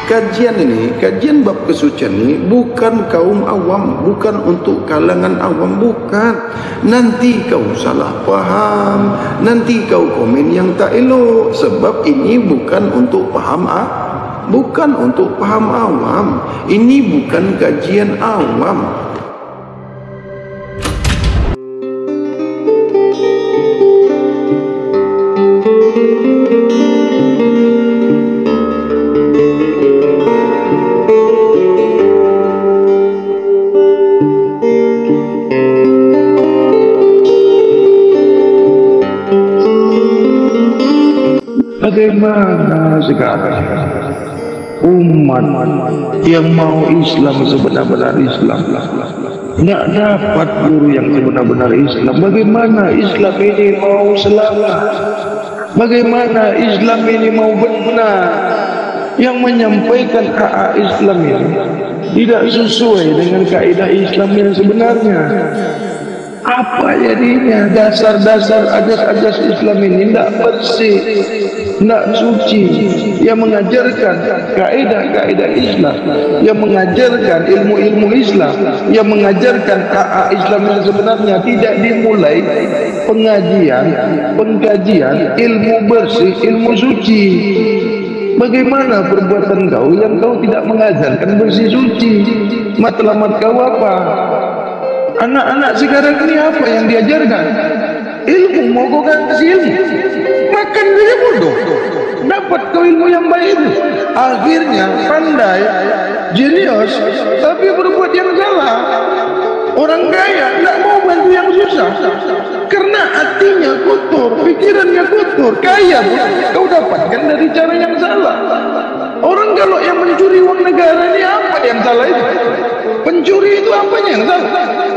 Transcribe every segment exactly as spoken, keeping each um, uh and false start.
Kajian ini, kajian bab kesucian ini bukan kaum awam, bukan untuk kalangan awam, bukan. Nanti kau salah paham, nanti kau komen yang tak elok, sebab ini bukan untuk paham ah, bukan untuk paham awam. Ini bukan kajian awam. Bagaimana sekarang umat yang mau Islam sebenar-benar Islam nggak dapat guru yang sebenar-benar Islam? Bagaimana Islam ini mau selamat? Bagaimana Islam ini mau benar? Yang menyampaikan A A Islam ini tidak sesuai dengan kaidah Islam yang sebenarnya. Apa jadinya? Dasar-dasar ajas-ajas Islam ini tidak bersih, tidak suci. Yang mengajarkan kaidah-kaidah Islam, yang mengajarkan ilmu-ilmu Islam, yang mengajarkan A A Islam yang sebenarnya, tidak dimulai pengajian, pengkajian ilmu bersih, ilmu suci. Bagaimana perbuatan kau yang kau tidak mengajarkan bersih suci? Matlamat kau apa? Anak-anak sekarang ini apa yang diajarkan? Ilmu, mau kau kasih ilmu, makan dia bodoh. Dapat kau ilmu yang baik itu, akhirnya pandai, jenius, tapi berbuat yang salah. Orang kaya tidak mau bantu yang susah, karena hatinya kotor, pikirannya kotor. Kaya pun kau dapatkan dari cara yang salah. Orang kalau yang mencuri uang negara ini apa yang salah itu? Pencuri itu apanya yang salah?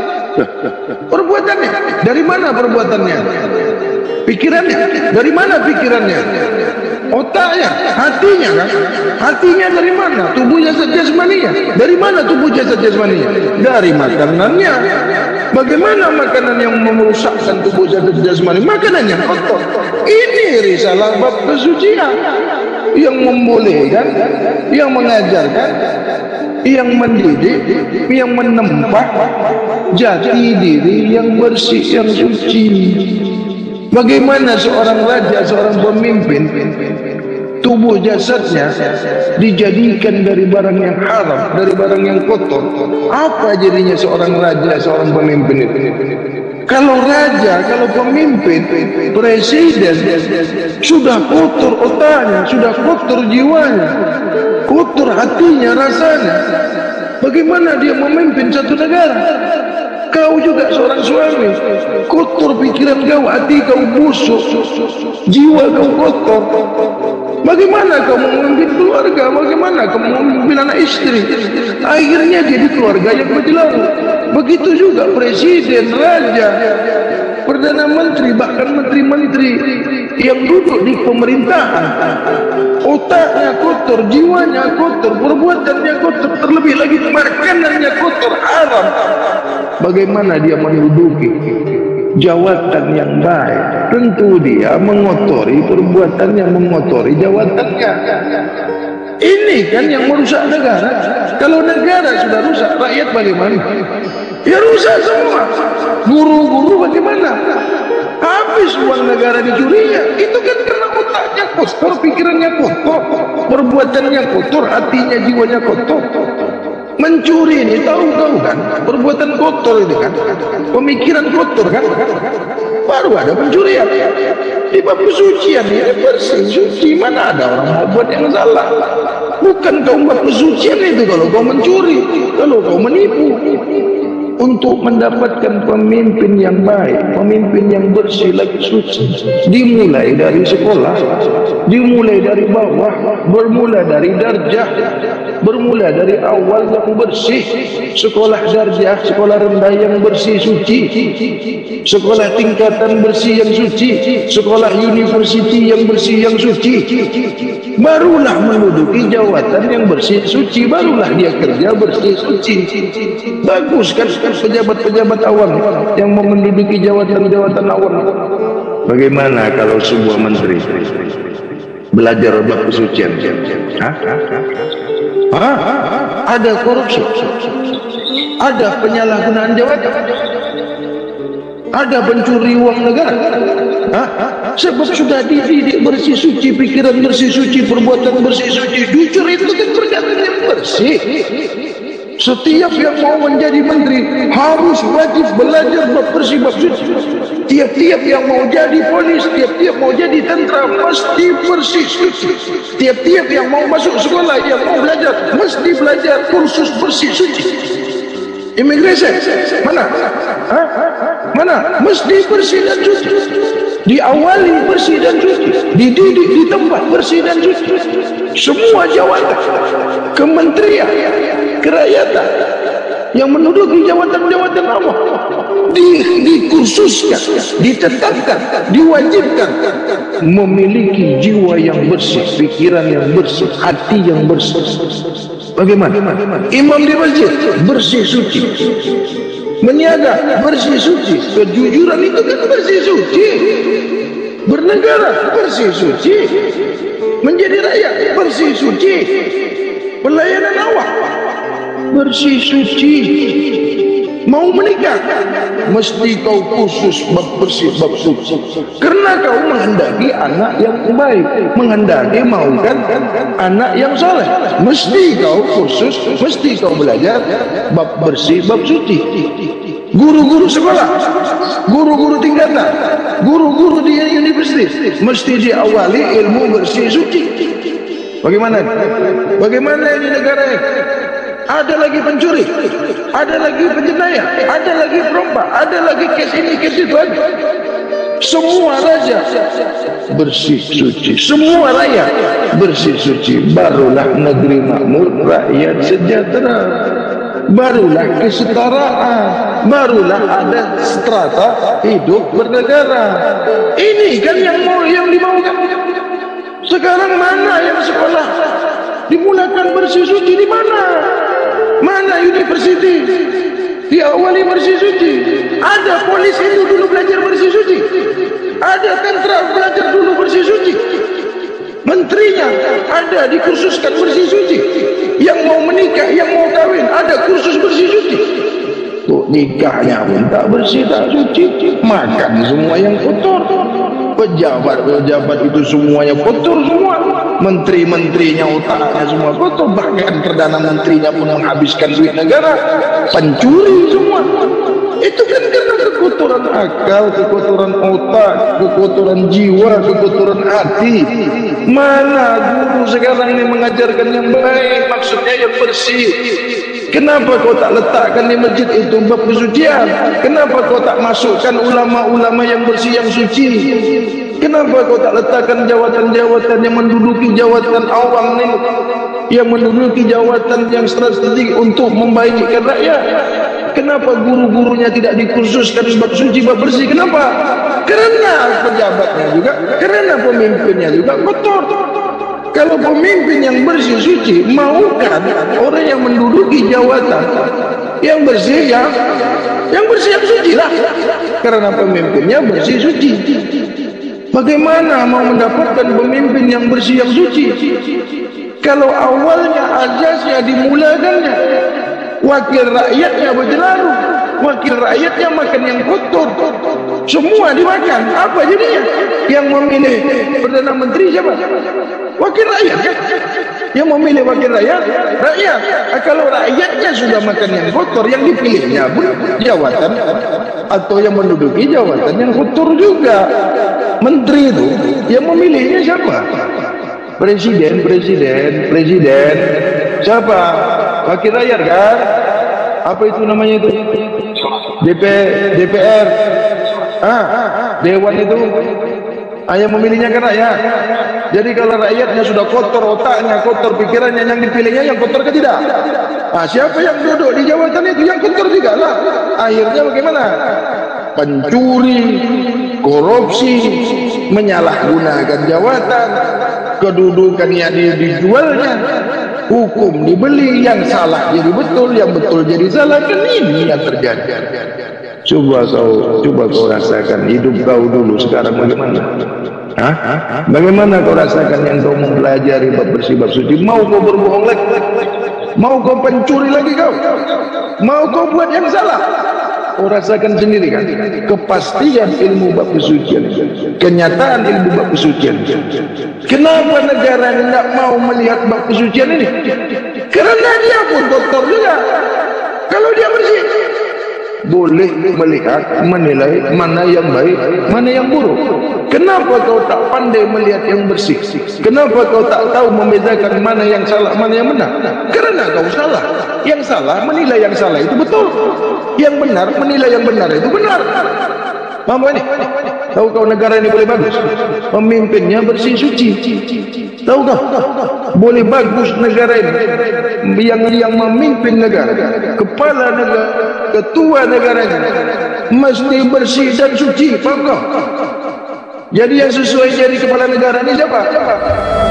Perbuatannya. Dari mana perbuatannya? Pikirannya. Dari mana pikirannya? Otaknya, hatinya kan? Hatinya dari mana? Tubuh jasad jasmaninya. Dari mana tubuh jasad jasmaninya? Dari makanannya. Bagaimana makanan yang merusakkan tubuh jasad jasmani? Makanan yang kotor. Ini risalah bab kesucian yang membolehkan, yang mengajarkan, yang mendidik, yang menempa jati diri yang bersih, yang suci. Bagaimana seorang raja, seorang pemimpin, tubuh jasadnya dijadikan dari barang yang haram, dari barang yang kotor? Apa jadinya seorang raja, seorang pemimpin itu? Kalau raja, kalau pemimpin, presiden sudah kotor otaknya, sudah kotor jiwanya, kotor hatinya, rasanya, bagaimana dia memimpin satu negara? Kau juga seorang suami, kotor pikiran kau, hati kau busuk, jiwa kau kotor. Bagaimana kau memimpin keluarga? Bagaimana kau memimpin anak istri? Akhirnya jadi keluarga yang berjelaru. Begitu juga presiden, raja, perdana menteri, bahkan menteri-menteri yang duduk di pemerintahan. Otaknya kotor, jiwanya kotor, perbuatannya kotor, terlebih lagi makanannya kotor, haram. Bagaimana dia menduduki jawatan yang baik? Tentu dia mengotori perbuatannya, mengotori jawatannya. Ini kan yang merusak negara. Kalau negara sudah rusak, rakyat bagaimana? Ya rusak semua. Guru-guru bagaimana? Habis uang negara dicurinya. Itu kan karena otaknya kotor, pikirannya kotor, perbuatannya kotor, hatinya, jiwanya kotor. Mencuri ini tahu-tahu kan, perbuatan kotor ini kan, pemikiran kotor kan, baru ada pencurian. Di bab kesucian ini bersih, suci, mana ada orang mau buat yang salah? Bukan kau buat kesucian itu kalau kau mencuri, kalau kau menipu. Untuk mendapatkan pemimpin yang baik, pemimpin yang bersih lagi suci, dimulai dari sekolah, dimulai dari bawah, bermula dari darjah, bermula dari awal yang bersih. Sekolah darjah, sekolah rendah yang bersih suci, sekolah tingkatan bersih yang suci, sekolah university yang bersih yang suci, barulah menduduki jawatan yang bersih suci, barulah dia kerja bersih suci. Bagus kan pejabat-pejabat awam yang mau menduduki jawatan-jawatan awam. Bagaimana kalau sebuah menteri belajar bab kesucian? Hah? Hah? Ada korupsi, ada penyalahgunaan jabatan, ada pencuri uang negara. Hah? Sebab sudah dididik bersih suci, pikiran bersih suci, perbuatan bersih suci. Jujur itu kan perkataan yang bersih. Setiap yang mau menjadi menteri harus wajib belajar bab bersih, bab suci. Tiap-tiap yang mau jadi polis, tiap-tiap mau jadi tentara mesti bersih suci. Tiap-tiap yang mau masuk sekolah, yang mau belajar mesti belajar kursus bersih suci. Imigrasi mana? Hah? Mana? Mesti bersih dan suci. Diawali bersih dan suci, dididik di tempat bersih dan suci. Semua jawatan, kementerian, kerakyatan yang menduduki jawatan-jawatan Allah di, dikursuskan, ditetapkan, diwajibkan memiliki jiwa yang bersih, pikiran yang bersih, hati yang bersih. Bagaimana? Imam di masjid bersih suci, menjaga bersih suci, kejujuran itu kan bersih suci, bernegara bersih suci, menjadi rakyat bersih suci, pelayanan awam bersih suci. Mau menikah mesti kau khusus bab bersih, bab suci, karena kau menghendaki anak yang baik, menghendaki maukan anak yang soleh. Mesti kau khusus, mesti kau belajar bab bersih, bab suci. Guru-guru sekolah, guru-guru tingkatan, guru-guru di universitas mesti diawali ilmu bersih suci. Bagaimana? Bagaimana ini negara ini? Ada lagi pencuri, ada lagi penjenayah, ada lagi perompak, ada lagi kes ini, kes itu ada. Semua raja bersih suci, semua rakyat bersih suci. Barulah negeri makmur, rakyat sejahtera. Barulah kesetaraan, barulah ada strata hidup bernegara. Ini kan yang mau, yang dimaukan. Sekarang mana yang sekolah dimulakan bersih suci? Di mana? Mana universiti diawali bersih suci? Ada polisi itu dulu belajar bersih suci, ada tentara belajar dulu bersih suci, menterinya ada dikursuskan bersih suci, yang mau menikah, yang mau kawin ada kursus bersih suci. Tuh nikahnya pun tak bersih, tak suci, makan semua yang kotor. Pejabat-pejabat itu semuanya kotor semua. Menteri-menterinya otaknya semua kotor. Bahkan Perdana Menterinya pun menghabiskan duit negara. Pencuri semua. Itu kan karena kekotoran akal, kekotoran otak, kekotoran jiwa, kekotoran hati. Mana guru sekarang ini mengajarkan yang baik, maksudnya yang bersih. Kenapa kau tak letakkan di masjid itu bab kesucian? Kenapa kau tak masukkan ulama-ulama yang bersih, yang suci? Kenapa kau tak letakkan jawatan-jawatan yang menduduki jawatan awam ini, yang menduduki jawatan yang strategik untuk membaikkan rakyat? Kenapa guru-gurunya tidak dikursuskan bab suci, bab bersih? Kenapa? Karena pejabatnya juga, karena pemimpinnya juga kotor. Kalau pemimpin yang bersih suci, maukah orang yang menduduki jawatan yang bersih, yang yang bersih, yang suci lah. Karena pemimpinnya bersih suci. Bagaimana mau mendapatkan pemimpin yang bersih, yang suci? Kalau awalnya azasnya dimulakannya, wakil rakyatnya berjelaru, wakil rakyatnya makan yang kotor, semua dimakan. Apa jadinya? Yang memilih Perdana Menteri siapa? Wakil rakyat kan? Yang memilih wakil rakyat, rakyat. Nah, kalau rakyatnya sudah makan yang kotor, yang dipilihnya pun jawatan atau yang menduduki jawatan yang kotor juga. Menteri itu yang memilihnya siapa? Presiden, presiden, presiden. Siapa? Wakil rakyat kan? Apa itu namanya itu? D P, D P R. Ah, dewan itu. Ah, yang memilihnya kan rakyat. Jadi kalau rakyatnya sudah kotor otaknya, kotor pikirannya, yang dipilihnya yang kotor ke tidak? Ah, siapa yang duduk di jawatan itu yang kotor juga lah. Akhirnya bagaimana? Pencuri, korupsi, menyalahgunakan jawatan, kedudukannya dijualnya, hukum dibeli, yang salah jadi betul, yang betul jadi salah. Kan ini yang terjadi. Coba kau, coba kau rasakan hidup kau dulu, sekarang bagaimana? Hah? Bagaimana kau rasakan yang kau mempelajari bab bersih, bab suci? Mau kau berbohong lagi? Mau kau pencuri lagi kau? Mau kau buat yang salah? Kau rasakan sendiri kan kepastian ilmu bab kesucian, kenyataan ilmu bab kesucian. Kenapa negara ini tidak mau melihat bab kesucian ini? Karena dia pun kotor juga. Kalau dia bersih, boleh melihat, menilai mana yang baik, mana yang buruk. Kenapa kau tak pandai melihat yang bersih? Kenapa kau tak tahu membedakan mana yang salah, mana yang benar? Karena kau salah. Yang salah menilai yang salah itu betul. Yang benar menilai yang benar itu benar. Paham ini? Tahu kau negara ini boleh bagus? Pemimpinnya bersih suci. Tahu kau? Boleh bagus negara ini. Yang yang memimpin negara, kepala negara, ketua negaranya mesti bersih dan suci. Paham kau? Jadi yang sesuai jadi kepala negara ini siapa?